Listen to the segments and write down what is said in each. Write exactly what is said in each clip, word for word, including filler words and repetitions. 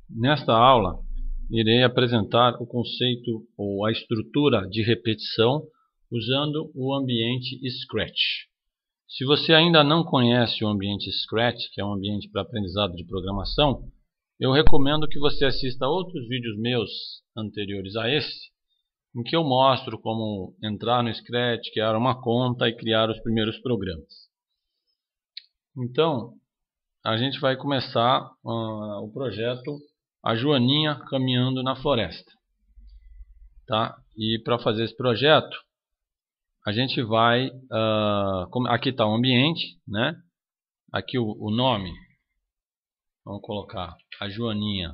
Nesta aula, irei apresentar o conceito ou a estrutura de repetição usando o ambiente Scratch. Se você ainda não conhece o ambiente Scratch, que é um ambiente para aprendizado de programação, eu recomendo que você assista a outros vídeos meus anteriores a esse, em que eu mostro como entrar no Scratch, criar uma conta e criar os primeiros programas. Então, a gente vai começar uh, o projeto A Joaninha Caminhando na Floresta. Tá? E para fazer esse projeto, a gente vai... Uh, aqui está o ambiente, né? Aqui o, o nome. Vamos colocar A Joaninha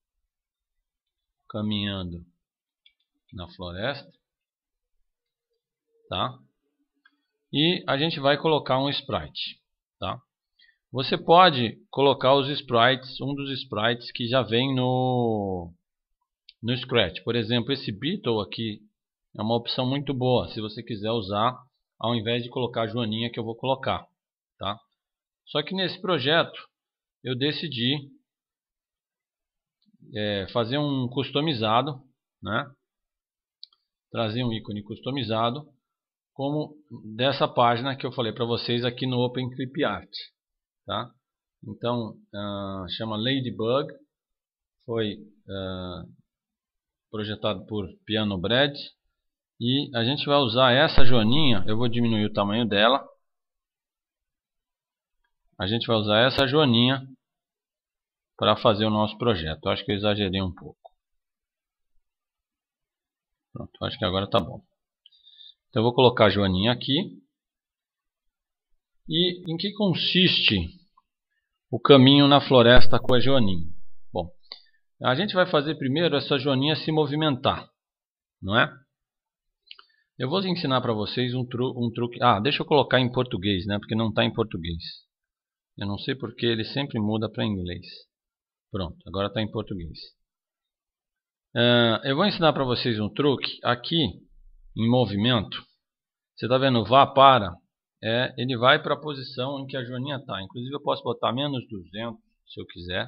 Caminhando na Floresta. Tá? E a gente vai colocar um sprite. Tá? Você pode colocar os sprites, um dos sprites que já vem no, no Scratch. Por exemplo, esse Beetle aqui é uma opção muito boa, se você quiser usar, ao invés de colocar a Joaninha que eu vou colocar. Tá? Só que nesse projeto, eu decidi é, fazer um customizado, né? Trazer um ícone customizado, como dessa página que eu falei para vocês aqui no OpenClipArt. Tá? Então, uh, chama Ladybug, foi uh, projetado por Piano Bread, e a gente vai usar essa joaninha. Eu vou diminuir o tamanho dela. A gente vai usar essa joaninha para fazer o nosso projeto. Eu acho que eu exagerei um pouco. Pronto, acho que agora está bom. Então eu vou colocar a joaninha aqui. E em que consiste o caminho na floresta com a joaninha? Bom, a gente vai fazer primeiro essa joaninha se movimentar, não é? Eu vou ensinar para vocês um, tru um truque. Ah, deixa eu colocar em português, né? Porque não está em português. Eu não sei porque ele sempre muda para inglês. Pronto, agora está em português. Uh, eu vou ensinar para vocês um truque aqui em movimento. Você está vendo? Vá para. É, ele vai para a posição em que a joaninha está. Inclusive eu posso botar menos duzentos se eu quiser.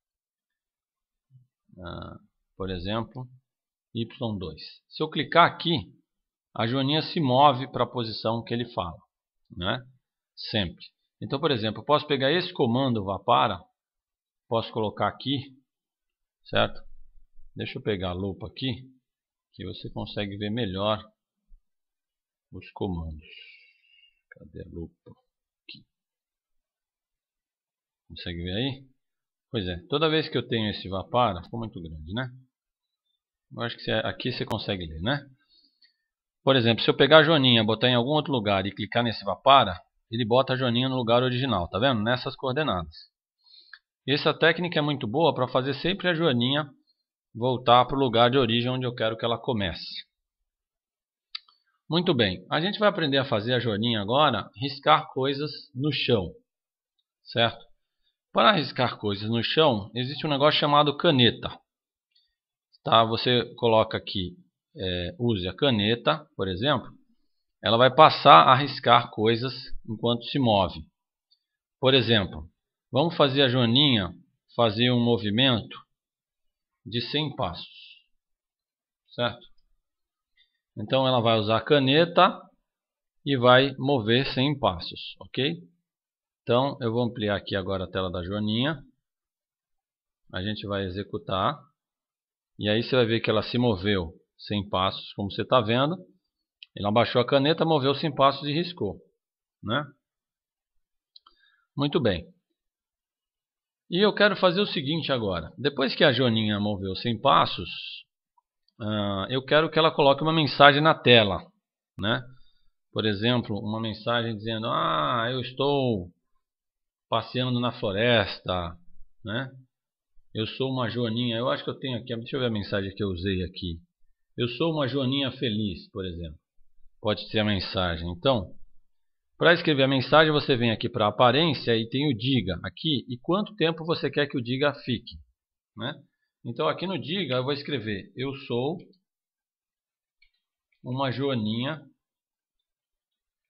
Uh, por exemplo, Y dois. Se eu clicar aqui, a joaninha se move para a posição que ele fala, né? Sempre. Então, por exemplo, eu posso pegar esse comando vá para, posso colocar aqui, certo? Deixa eu pegar a lupa aqui, que você consegue ver melhor os comandos. Cadê a lupa? Aqui. Consegue ver aí? Pois é, toda vez que eu tenho esse vá para, ficou muito grande, né? Eu acho que aqui você consegue ler, né? Por exemplo, se eu pegar a joaninha, botar em algum outro lugar e clicar nesse vá para, ele bota a joaninha no lugar original, tá vendo? Nessas coordenadas. Essa técnica é muito boa para fazer sempre a joaninha voltar para o lugar de origem onde eu quero que ela comece. Muito bem, a gente vai aprender a fazer a joaninha agora, riscar coisas no chão, certo? Para riscar coisas no chão, existe um negócio chamado caneta. Tá? Você coloca aqui, é, use a caneta, por exemplo, ela vai passar a riscar coisas enquanto se move. Por exemplo, vamos fazer a joaninha fazer um movimento de cem passos, certo? Então ela vai usar a caneta e vai mover cem passos, ok? Então eu vou ampliar aqui agora a tela da joaninha. A gente vai executar. E aí você vai ver que ela se moveu cem passos, como você está vendo. Ela abaixou a caneta, moveu cem passos e riscou, né? Muito bem. E eu quero fazer o seguinte agora. Depois que a joaninha moveu cem passos, uh, eu quero que ela coloque uma mensagem na tela, né? Por exemplo, uma mensagem dizendo: ah, eu estou passeando na floresta, né? Eu sou uma joaninha. Eu acho que eu tenho aqui, deixa eu ver a mensagem que eu usei aqui. Eu sou uma joaninha feliz, por exemplo. Pode ser a mensagem. Então, para escrever a mensagem, você vem aqui para aparência e tem o diga aqui. E quanto tempo você quer que o diga fique, né? Então, aqui no diga eu vou escrever: eu sou uma joaninha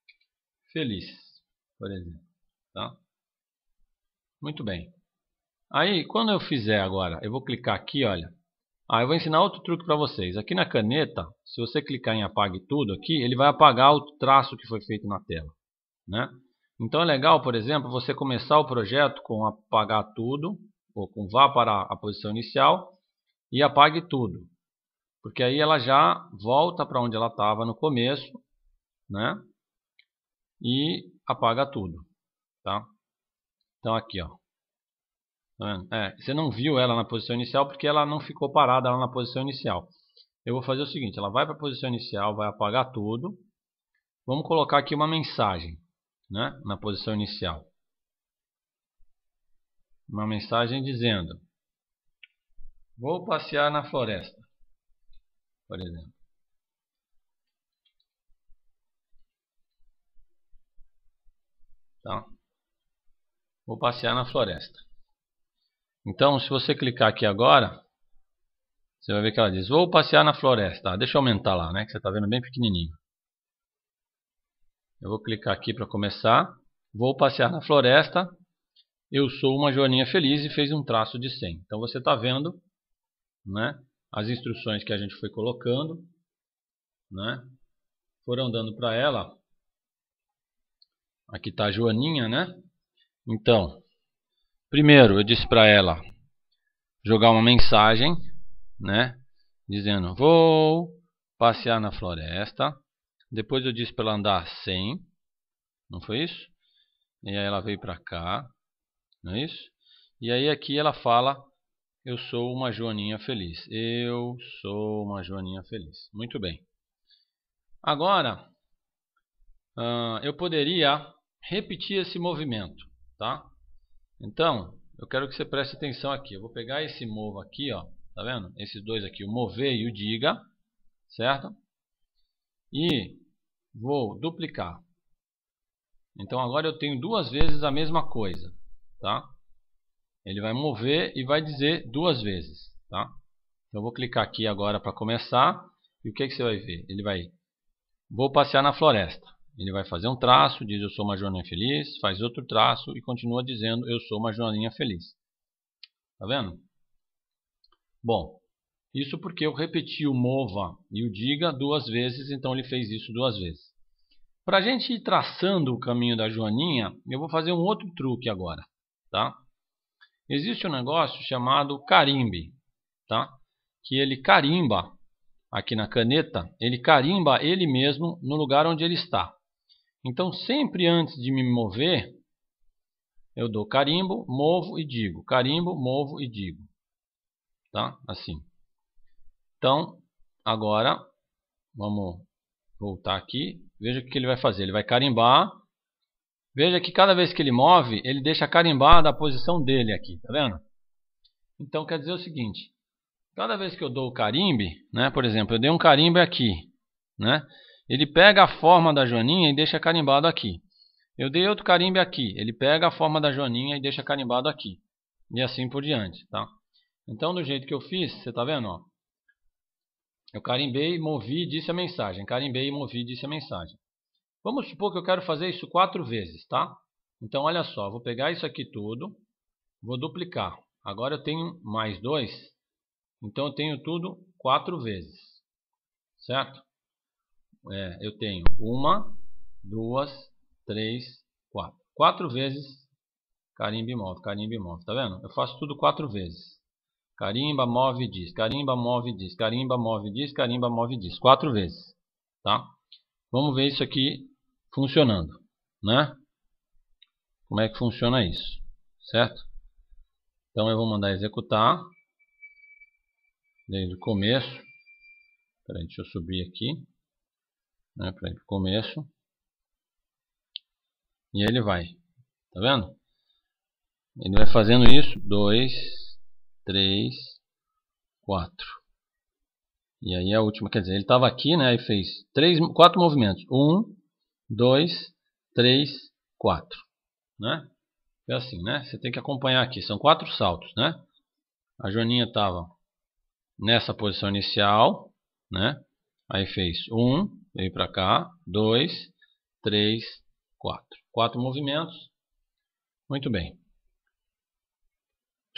feliz, por exemplo. Tá? Muito bem. Aí, quando eu fizer agora, eu vou clicar aqui, olha. Ah, eu vou ensinar outro truque para vocês. Aqui na caneta, se você clicar em apague tudo aqui, ele vai apagar o traço que foi feito na tela, né? Então é legal, por exemplo, você começar o projeto com apagar tudo, ou com vá para a posição inicial e apague tudo. Porque aí ela já volta para onde ela estava no começo, né? E apaga tudo, tá? Então aqui, ó. Tá vendo? É, você não viu ela na posição inicial porque ela não ficou parada lá na posição inicial. Eu vou fazer o seguinte, ela vai para a posição inicial, vai apagar tudo. Vamos colocar aqui uma mensagem, né, na posição inicial. Uma mensagem dizendo: vou passear na floresta, por exemplo. Tá? Vou passear na floresta. Então, se você clicar aqui agora, você vai ver que ela diz: vou passear na floresta. Ah, deixa eu aumentar lá, né, que você está vendo bem pequenininho. Eu vou clicar aqui para começar. Vou passear na floresta. Eu sou uma joaninha feliz e fez um traço de cem. Então você está vendo, né, as instruções que a gente foi colocando, né, foram dando para ela. Aqui está a joaninha, né? Então, primeiro eu disse para ela jogar uma mensagem, né, dizendo: vou passear na floresta. Depois eu disse para ela andar cem, não foi isso? E aí ela veio para cá, não é isso? E aí aqui ela fala: eu sou uma joaninha feliz. Eu sou uma joaninha feliz. Muito bem. Agora, uh, eu poderia repetir esse movimento, tá? Então, eu quero que você preste atenção aqui. Eu vou pegar esse move aqui, ó, tá vendo? Esses dois aqui, o mover e o diga, certo? E vou duplicar. Então agora eu tenho duas vezes a mesma coisa, tá? Ele vai mover e vai dizer duas vezes, tá? Então eu vou clicar aqui agora para começar. E o que, que você vai ver? Ele vai: vou passear na floresta. Ele vai fazer um traço, diz: eu sou uma joaninha feliz. Faz outro traço e continua dizendo: eu sou uma joaninha feliz. Tá vendo? Bom, isso porque eu repeti o mova e o diga duas vezes, então ele fez isso duas vezes. Para a gente ir traçando o caminho da joaninha, eu vou fazer um outro truque agora, tá? Existe um negócio chamado carimbe, tá? Que ele carimba aqui na caneta, ele carimba ele mesmo no lugar onde ele está. Então, sempre antes de me mover, eu dou carimbo, movo e digo. Carimbo, movo e digo. Tá? Assim. Então, agora, vamos voltar aqui. Veja o que ele vai fazer. Ele vai carimbar. Veja que cada vez que ele move, ele deixa carimbada a posição dele aqui. Tá vendo? Então, quer dizer o seguinte. Cada vez que eu dou o carimbe, né, por exemplo, eu dei um carimbe aqui, né? Ele pega a forma da joaninha e deixa carimbado aqui. Eu dei outro carimbe aqui. Ele pega a forma da joaninha e deixa carimbado aqui. E assim por diante, tá? Então, do jeito que eu fiz, você tá vendo, ó? Eu carimbei, movi e disse a mensagem. Carimbei, movi e disse a mensagem. Vamos supor que eu quero fazer isso quatro vezes, tá? Então, olha só. Vou pegar isso aqui tudo. Vou duplicar. Agora eu tenho mais dois. Então, eu tenho tudo quatro vezes. Certo? É, eu tenho uma, duas, três, quatro. Quatro vezes carimba e move, carimba e move. Tá vendo? Eu faço tudo quatro vezes. Carimba, move, diz. Carimba, move, diz. Carimba, move, diz. Carimba, move, diz. Quatro vezes. Tá? Vamos ver isso aqui funcionando, né? Como é que funciona isso? Certo? Então eu vou mandar executar. Desde o começo. Peraí, deixa eu subir aqui. Né, para ir para o começo. E aí ele vai. Tá vendo? Ele vai fazendo isso. dois, três, quatro. E aí a última, quer dizer, ele estava aqui, né? E fez três, quatro movimentos. um, dois, três, quatro. Né? É assim, né? Você tem que acompanhar aqui. São quatro saltos, né? A joaninha estava nessa posição inicial, né? Aí fez um, veio para cá, dois, três, quatro. Quatro movimentos. Muito bem.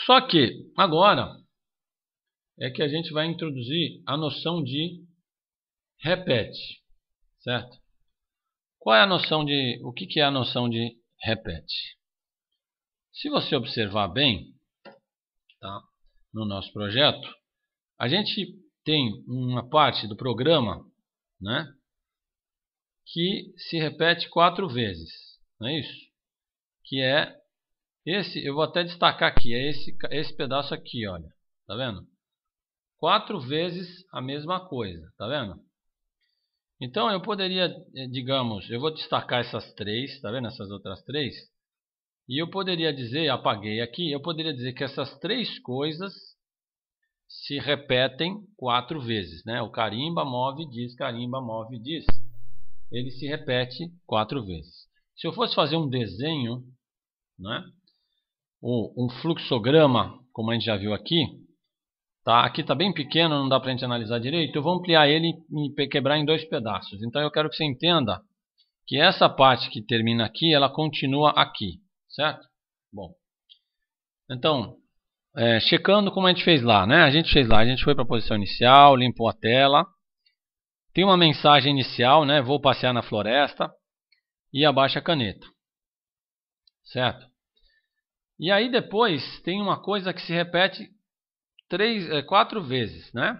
Só que agora é que a gente vai introduzir a noção de repete, certo? Qual é a noção de, o que que é a noção de repete? Se você observar bem, tá, no nosso projeto, a gente tem uma parte do programa, né, que se repete quatro vezes, não é isso? Que é esse, eu vou até destacar aqui, é esse, esse pedaço aqui, olha, tá vendo? Quatro vezes a mesma coisa, tá vendo? Então eu poderia, digamos, eu vou destacar essas três, tá vendo? Essas outras três. E eu poderia dizer, apaguei aqui, eu poderia dizer que essas três coisas se repetem quatro vezes, né? O carimba, move, diz, carimba, move, diz. Ele se repete quatro vezes. Se eu fosse fazer um desenho, né? Ou um fluxograma, como a gente já viu aqui, tá? Aqui está bem pequeno, não dá para a gente analisar direito. Eu vou ampliar ele e quebrar em dois pedaços. Então eu quero que você entenda que essa parte que termina aqui, ela continua aqui, certo? Bom, então, é, checando como a gente fez lá, né? A gente fez lá, a gente foi para a posição inicial, limpou a tela. Tem uma mensagem inicial, né? Vou passear na floresta e abaixa a caneta, certo? E aí depois tem uma coisa que se repete três, é, quatro vezes, né?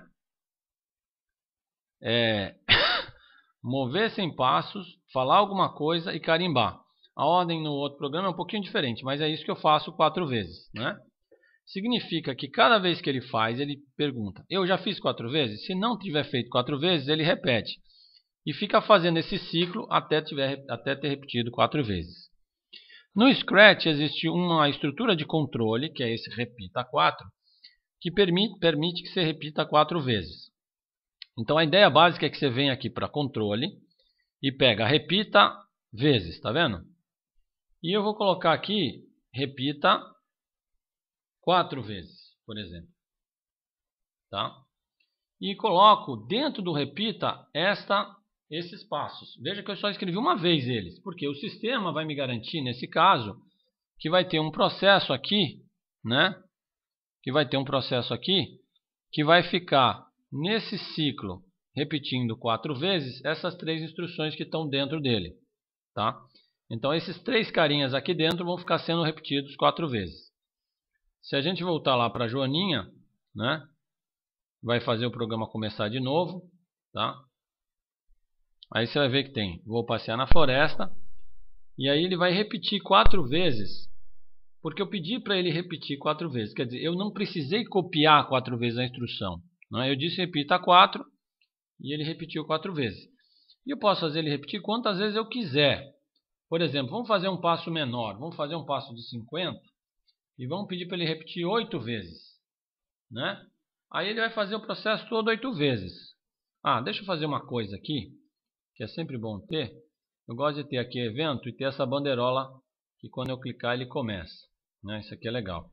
É, mover cem passos, falar alguma coisa e carimbar. A ordem no outro programa é um pouquinho diferente, mas é isso que eu faço quatro vezes, né? Significa que cada vez que ele faz, ele pergunta, eu já fiz quatro vezes? Se não tiver feito quatro vezes, ele repete. E fica fazendo esse ciclo até, tiver, até ter repetido quatro vezes. No Scratch existe uma estrutura de controle, que é esse repita quatro, que permite, permite que você repita quatro vezes. Então a ideia básica é que você vem aqui para controle e pega repita vezes, tá vendo? E eu vou colocar aqui repita quatro vezes, por exemplo. Tá? E coloco dentro do repita esta, esses passos. Veja que eu só escrevi uma vez eles, porque o sistema vai me garantir, nesse caso, que vai ter um processo aqui, né? Que vai ter um processo aqui que vai ficar nesse ciclo repetindo quatro vezes essas três instruções que estão dentro dele, tá? Então esses três carinhas aqui dentro vão ficar sendo repetidos quatro vezes. Se a gente voltar lá para a Joaninha, né? Vai fazer o programa começar de novo, tá? Aí você vai ver que tem, vou passear na floresta, e aí ele vai repetir quatro vezes, porque eu pedi para ele repetir quatro vezes, quer dizer, eu não precisei copiar quatro vezes a instrução, não é? Eu disse repita quatro, e ele repetiu quatro vezes. E eu posso fazer ele repetir quantas vezes eu quiser. Por exemplo, vamos fazer um passo menor, vamos fazer um passo de cinquenta, e vamos pedir para ele repetir oito vezes, né? Aí ele vai fazer o processo todo oito vezes. Ah, deixa eu fazer uma coisa aqui, que é sempre bom ter. Eu gosto de ter aqui evento e ter essa bandeirola que quando eu clicar ele começa, né? Isso aqui é legal.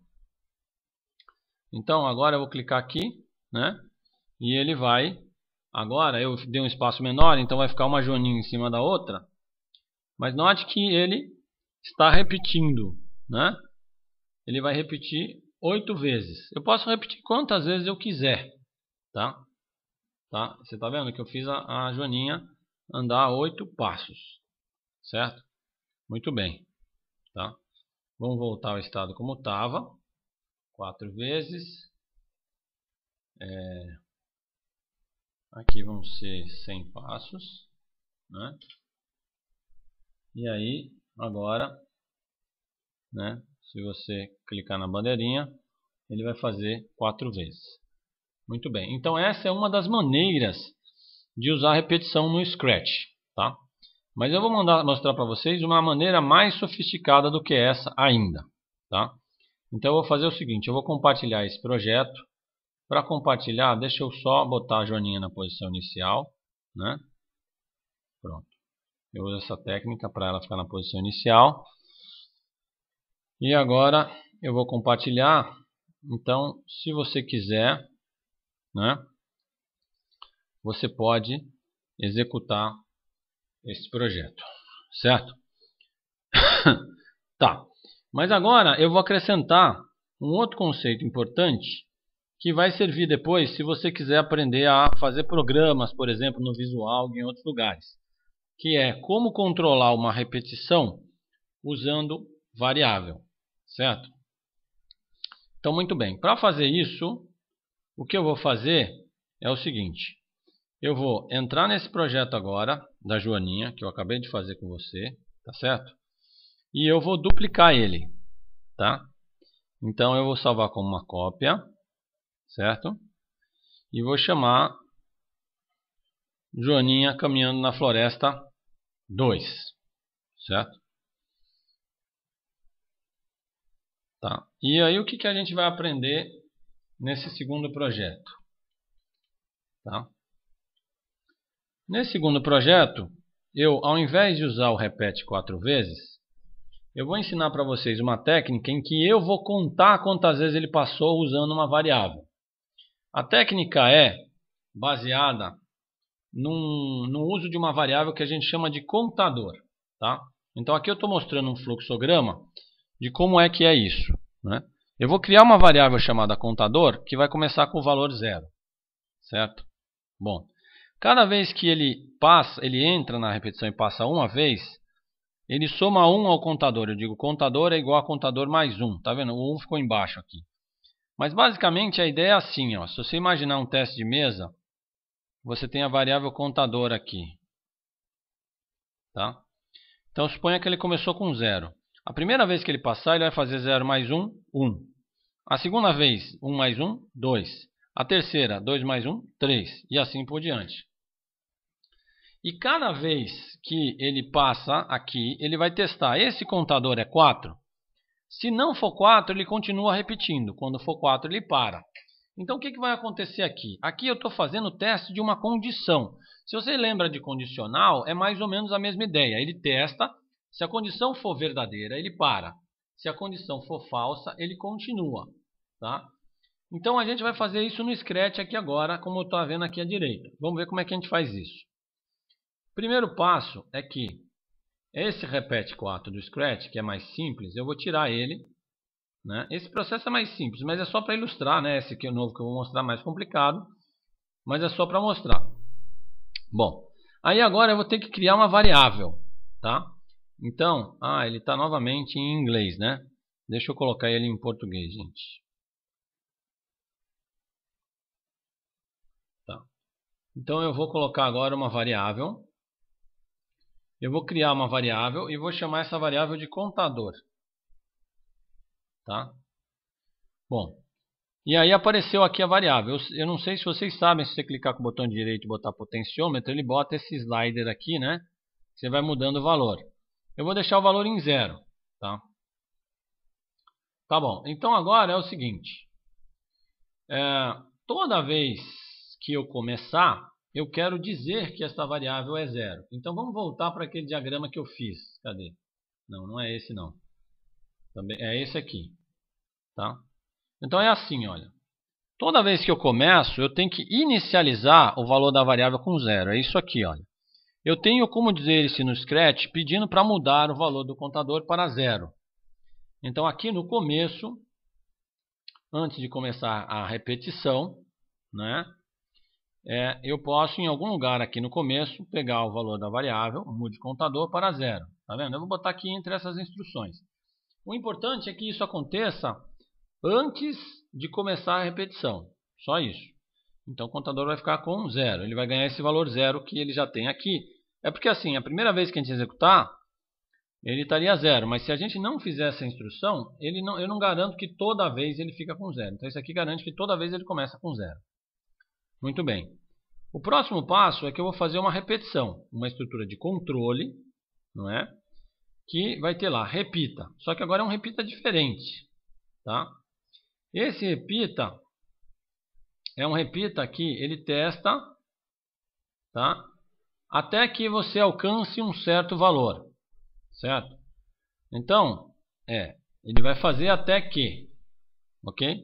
Então agora eu vou clicar aqui, né? E ele vai, agora eu dei um espaço menor, então vai ficar uma joaninha em cima da outra. Mas note que ele está repetindo, né? Ele vai repetir oito vezes. Eu posso repetir quantas vezes eu quiser, tá? Tá? Você está vendo que eu fiz a, a joaninha andar oito passos, certo? Muito bem, tá? Vamos voltar ao estado como estava, quatro vezes. É... Aqui vão ser cem passos, né? E aí, agora, né? Se você clicar na bandeirinha, ele vai fazer quatro vezes. Muito bem. Então essa é uma das maneiras de usar a repetição no Scratch, tá? Mas eu vou mandar, mostrar para vocês uma maneira mais sofisticada do que essa ainda, tá? Então eu vou fazer o seguinte, eu vou compartilhar esse projeto. Para compartilhar, deixa eu só botar a joaninha na posição inicial, né? Pronto. Eu uso essa técnica para ela ficar na posição inicial. E agora eu vou compartilhar. Então, se você quiser, né, você pode executar esse projeto, certo? Tá. Mas agora eu vou acrescentar um outro conceito importante que vai servir depois se você quiser aprender a fazer programas, por exemplo, no Visual e em outros lugares, que é como controlar uma repetição usando variável, certo? Então, muito bem. Para fazer isso, o que eu vou fazer é o seguinte. Eu vou entrar nesse projeto agora, da Joaninha, que eu acabei de fazer com você, tá certo? E eu vou duplicar ele, tá? Então, eu vou salvar como uma cópia, certo? E vou chamar Joaninha caminhando na floresta dois, certo? Tá. E aí o que, que a gente vai aprender nesse segundo projeto? Tá? Nesse segundo projeto, eu, ao invés de usar o repete quatro vezes, eu vou ensinar para vocês uma técnica em que eu vou contar quantas vezes ele passou usando uma variável. A técnica é baseada num, no uso de uma variável que a gente chama de contador. Tá? Então aqui eu estou mostrando um fluxograma de como é que é isso, né? Eu vou criar uma variável chamada contador que vai começar com o valor zero, certo? Bom, cada vez que ele passa, ele entra na repetição e passa uma vez, ele soma um ao contador. Eu digo contador é igual a contador mais um, tá vendo? O um ficou embaixo aqui. Mas basicamente a ideia é assim, ó. Se você imaginar um teste de mesa, você tem a variável contador aqui, tá? Então suponha que ele começou com zero. A primeira vez que ele passar, ele vai fazer zero mais um, um. A segunda vez, um mais um, dois. A terceira, dois mais um, três. E assim por diante. E cada vez que ele passa aqui, ele vai testar. Esse contador é quatro? Se não for quatro, ele continua repetindo. Quando for quatro, ele para. Então o que, que vai acontecer aqui? Aqui eu estou fazendo o teste de uma condição. Se você lembra de condicional, é mais ou menos a mesma ideia. Ele testa. Se a condição for verdadeira, ele para. Se a condição for falsa, ele continua. Tá? Então a gente vai fazer isso no Scratch aqui agora, como eu estou vendo aqui à direita. Vamos ver como é que a gente faz isso. Primeiro passo é que esse repete quatro do Scratch, que é mais simples, eu vou tirar ele. Né? Esse processo é mais simples, mas é só para ilustrar. Né? Esse aqui é o novo que eu vou mostrar mais complicado, mas é só para mostrar. Bom, aí agora eu vou ter que criar uma variável. Tá? Então, ah, ele está novamente em inglês, né? Deixa eu colocar ele em português, gente. Tá. Então eu vou colocar agora uma variável. Eu vou criar uma variável e vou chamar essa variável de contador. Tá? Bom, e aí apareceu aqui a variável. Eu, eu não sei se vocês sabem, se você clicar com o botão direito e botar potenciômetro, ele bota esse slider aqui, né? Você vai mudando o valor. Eu vou deixar o valor em zero, tá? Tá bom, então agora é o seguinte. É, toda vez que eu começar, eu quero dizer que essa variável é zero. Então vamos voltar para aquele diagrama que eu fiz. Cadê? Não, não é esse não. Também é esse aqui, tá? Então é assim, olha. Toda vez que eu começo, eu tenho que inicializar o valor da variável com zero. É isso aqui, olha. Eu tenho como dizer isso no Scratch pedindo para mudar o valor do contador para zero. Então aqui no começo, antes de começar a repetição, né, é, eu posso em algum lugar aqui no começo pegar o valor da variável, mude contador para zero. Tá vendo? Eu vou botar aqui entre essas instruções. O importante é que isso aconteça antes de começar a repetição. Só isso. Então o contador vai ficar com zero. Ele vai ganhar esse valor zero que ele já tem aqui. É porque assim, a primeira vez que a gente executar, ele estaria zero. Mas se a gente não fizer essa instrução, ele não, eu não garanto que toda vez ele fica com zero. Então isso aqui garante que toda vez ele começa com zero. Muito bem. O próximo passo é que eu vou fazer uma repetição. Uma estrutura de controle, não é? Que vai ter lá, repita. Só que agora é um repita diferente. Tá? Esse repita é um repita que ele testa, tá? Até que você alcance um certo valor, certo? Então, é, ele vai fazer até que, ok?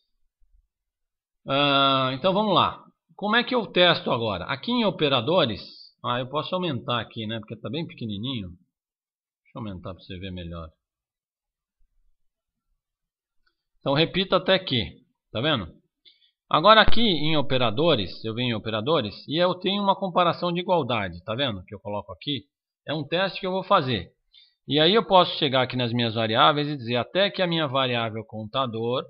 Ah, então vamos lá. Como é que eu testo agora? Aqui em operadores, ah, eu posso aumentar aqui, né? Porque está bem pequenininho. Deixa eu aumentar para você ver melhor. Então repita até que, tá vendo? Agora aqui em operadores, eu venho em operadores e eu tenho uma comparação de igualdade, tá vendo? Que eu coloco aqui, é um teste que eu vou fazer. E aí eu posso chegar aqui nas minhas variáveis e dizer até que a minha variável contador,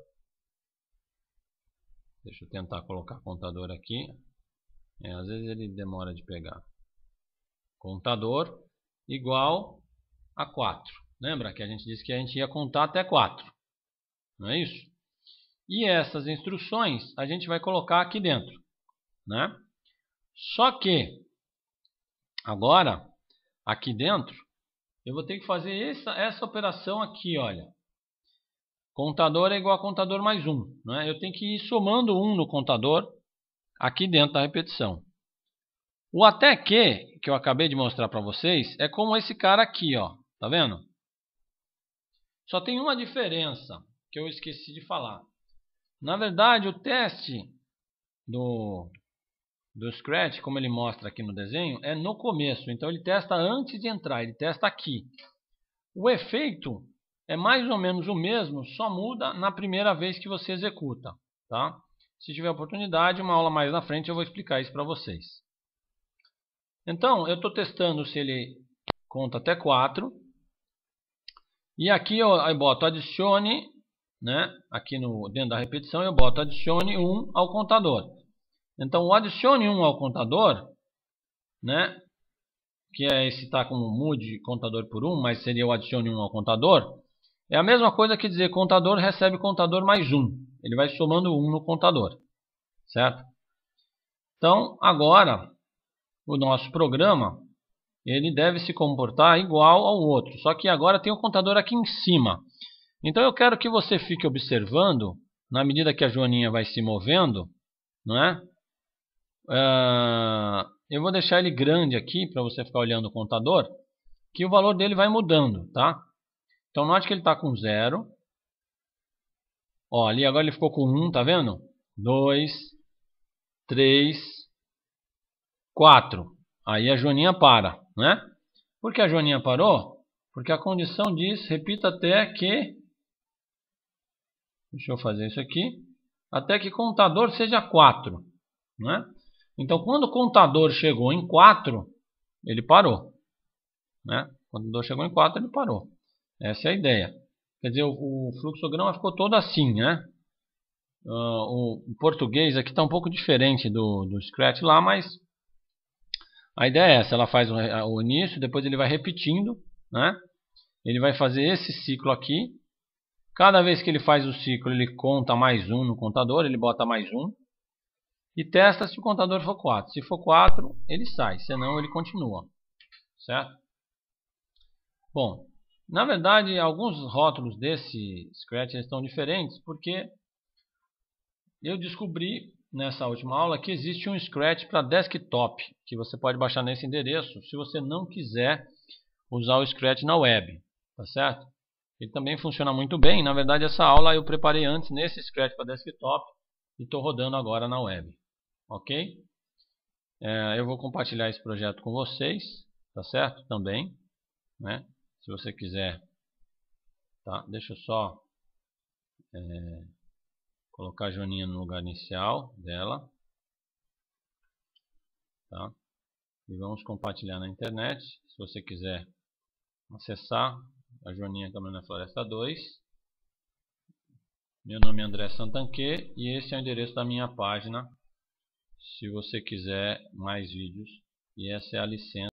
deixa eu tentar colocar contador aqui, é, às vezes ele demora de pegar, contador igual a quatro. Lembra que a gente disse que a gente ia contar até quatro, não é isso? E essas instruções a gente vai colocar aqui dentro, né? Só que agora aqui dentro eu vou ter que fazer essa, essa operação aqui, olha. Contador é igual a contador mais um, né? Eu tenho que ir somando um no contador aqui dentro da repetição. O até que, que eu acabei de mostrar para vocês, é como esse cara aqui, ó. Tá vendo? Só tem uma diferença que eu esqueci de falar. Na verdade, o teste do, do Scratch, como ele mostra aqui no desenho, é no começo. Então ele testa antes de entrar, ele testa aqui. O efeito é mais ou menos o mesmo, só muda na primeira vez que você executa, tá? Se tiver oportunidade, uma aula mais na frente eu vou explicar isso para vocês. Então, eu estou testando se ele conta até quatro. E aqui eu, eu boto adicione, né? Aqui no, dentro da repetição eu boto adicione um ao contador. Então, o adicione um ao contador, né? Que é esse tá como mude contador por um, mas seria o adicione um ao contador. É a mesma coisa que dizer contador recebe contador mais um. Ele vai somando um no contador, certo? Então, agora, o nosso programa, ele deve se comportar igual ao outro. Só que agora tem o contador aqui em cima. Então, eu quero que você fique observando, na medida que a joaninha vai se movendo, não é? Uh, eu vou deixar ele grande aqui, para você ficar olhando o contador, que o valor dele vai mudando, tá? Então, note que ele está com zero. Ó, ali agora ele ficou com um, tá vendo? dois, três, quatro. Aí a joaninha para, né? Por que a joaninha parou? Porque a condição diz, repita até que... Deixa eu fazer isso aqui. Até que contador seja quatro, né? Então, quando o contador chegou em quatro, ele parou, né? Quando o contador chegou em quatro, ele parou. Essa é a ideia. Quer dizer, o, o fluxograma ficou todo assim, né? Uh, o, o português aqui está um pouco diferente do, do Scratch lá, mas a ideia é essa. Ela faz o, o início, depois ele vai repetindo, né? Ele vai fazer esse ciclo aqui. Cada vez que ele faz o ciclo, ele conta mais um no contador, ele bota mais um. E testa se o contador for quatro. Se for quatro, ele sai, senão ele continua, certo? Bom, na verdade, alguns rótulos desse Scratch estão diferentes, porque eu descobri nessa última aula que existe um Scratch para desktop, que você pode baixar nesse endereço, se você não quiser usar o Scratch na web, tá certo? Ele também funciona muito bem. Na verdade, essa aula eu preparei antes nesse Scratch para desktop e estou rodando agora na web, ok? É, eu vou compartilhar esse projeto com vocês, tá certo? Também, né? Se você quiser, tá? Deixa eu só é, colocar a joaninha no lugar inicial dela, tá? E vamos compartilhar na internet. Se você quiser acessar a joaninha Caminhando na Floresta dois. Meu nome é André Santanquê e esse é o endereço da minha página, se você quiser mais vídeos. E essa é a licença